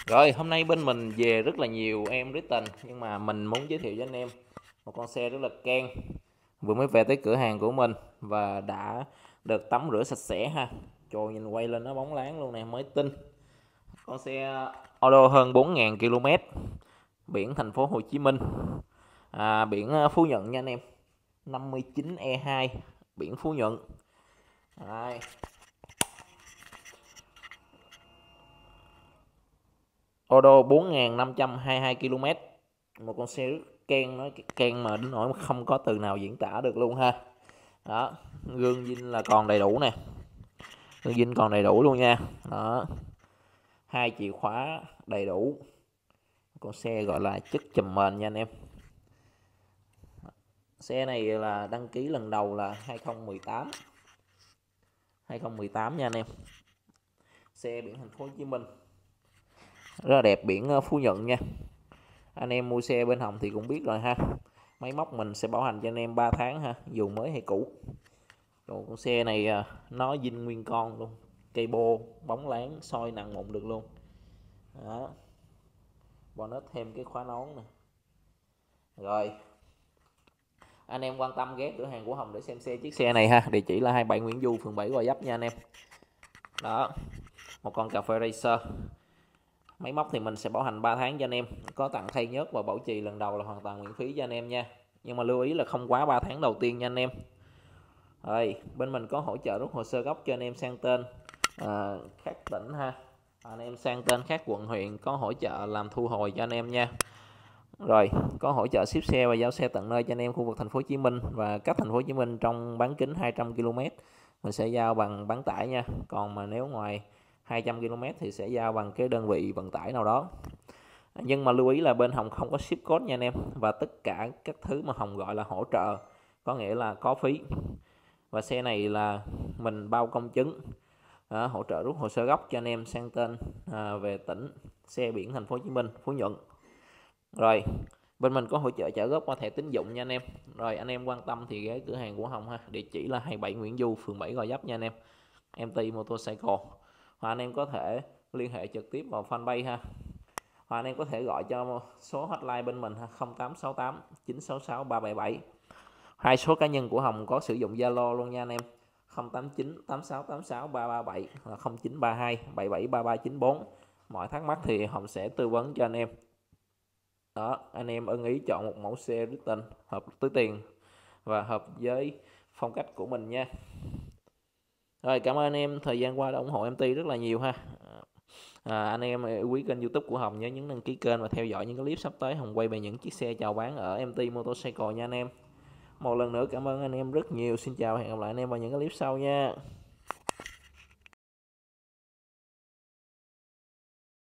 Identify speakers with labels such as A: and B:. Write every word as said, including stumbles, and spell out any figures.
A: Rồi, hôm nay bên mình về rất là nhiều em Britain, nhưng mà mình muốn giới thiệu cho anh em một con xe rất là keng, vừa mới về tới cửa hàng của mình và đã được tắm rửa sạch sẽ ha. Trời, nhìn quay lên nó bóng láng luôn nè, mới tinh. Con xe Auto hơn bốn nghìn ki lô mét, biển thành phố Hồ Chí Minh, à, biển ờ, Phú Nhuận nha anh em. năm mươi chín e hai, biển Phú Nhuận. Đây. Auto bốn nghìn năm trăm hai mươi hai ki lô mét, một con xe rất ken, nói ken mà đến nỗi không có từ nào diễn tả được luôn ha. Đó, gương zin là còn đầy đủ nè, gương zin còn đầy đủ luôn nha. Đó, hai chìa khóa đầy đủ, con xe gọi là chất chùm mền nha anh em. Xe này là đăng ký lần đầu là hai không một tám, hai không một tám nha anh em. Xe biển thành phố Hồ Chí Minh, rất là đẹp, biển Phú Nhuận nha. Anh em mua xe bên Hồng thì cũng biết rồi ha, máy móc mình sẽ bảo hành cho anh em ba tháng ha, dù mới hay cũ. Rồi con xe này nó zin nguyên con luôn, cây bô bóng láng soi nặng mụn được luôn. Đó, bonnet thêm cái khóa nón nè. Rồi, anh em quan tâm ghé cửa hàng của Hồng để xem xe chiếc xe này ha. Địa chỉ là hai mươi bảy Nguyễn Du, phường bảy, Gò Vấp nha anh em. Đó, một con cà phê racer. Máy móc thì mình sẽ bảo hành ba tháng cho anh em, có tặng thay nhớt và bảo trì lần đầu là hoàn toàn miễn phí cho anh em nha. Nhưng mà lưu ý là không quá ba tháng đầu tiên nha anh em. Rồi, bên mình có hỗ trợ rút hồ sơ gốc cho anh em sang tên à, khác tỉnh ha. Anh em sang tên khác quận huyện có hỗ trợ làm thu hồi cho anh em nha. Rồi, có hỗ trợ ship xe và giao xe tận nơi cho anh em khu vực thành phố Hồ Chí Minh và cách thành phố Hồ Chí Minh trong bán kính hai trăm ki lô mét mình sẽ giao bằng bán tải nha. Còn mà nếu ngoài hai trăm ki lô mét thì sẽ giao bằng cái đơn vị vận tải nào đó. Nhưng mà lưu ý là bên Hồng không có ship code nha anh em, và tất cả các thứ mà Hồng gọi là hỗ trợ có nghĩa là có phí. Và xe này là mình bao công chứng, à, hỗ trợ rút hồ sơ gốc cho anh em sang tên à, về tỉnh, xe biển thành phố Hồ Chí Minh, Phú Nhuận. Rồi, bên mình có hỗ trợ trả góp qua thẻ tín dụng nha anh em. Rồi, anh em quan tâm thì ghé cửa hàng của Hồng ha. Địa chỉ là hai mươi bảy Nguyễn Du, phường bảy, Gò Vấp nha anh em. em tê Motorcycle. Hoặc anh em có thể liên hệ trực tiếp vào fanpage ha. Hoặc anh em có thể gọi cho số hotline bên mình ha, không tám sáu tám chín sáu sáu ba bảy bảy. Hai số cá nhân của Hồng có sử dụng Zalo luôn nha anh em. không tám chín tám sáu tám sáu ba ba bảy và không chín ba hai bảy bảy ba ba chín bốn. Mọi thắc mắc thì Hồng sẽ tư vấn cho anh em. Đó, anh em ưng ý chọn một mẫu xe Britain hợp túi tiền và hợp với phong cách của mình nha. Rồi, cảm ơn anh em thời gian qua đã ủng hộ em tê rất là nhiều ha. À, anh em yêu quý kênh YouTube của Hồng nhớ nhấn đăng ký kênh và theo dõi những cái clip sắp tới Hồng quay về những chiếc xe chào bán ở em tê Motorcycle nha anh em. Một lần nữa cảm ơn anh em rất nhiều. Xin chào, hẹn gặp lại anh em vào những cái clip sau nha.